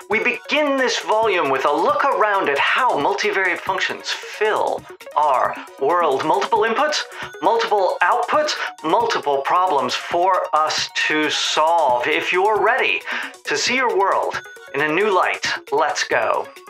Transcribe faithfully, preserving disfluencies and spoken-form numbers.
We begin this volume with a look around at how multivariate functions fill our world. Multiple inputs, multiple outputs, multiple problems for us to solve. If you're ready to see your world in a new light, let's go.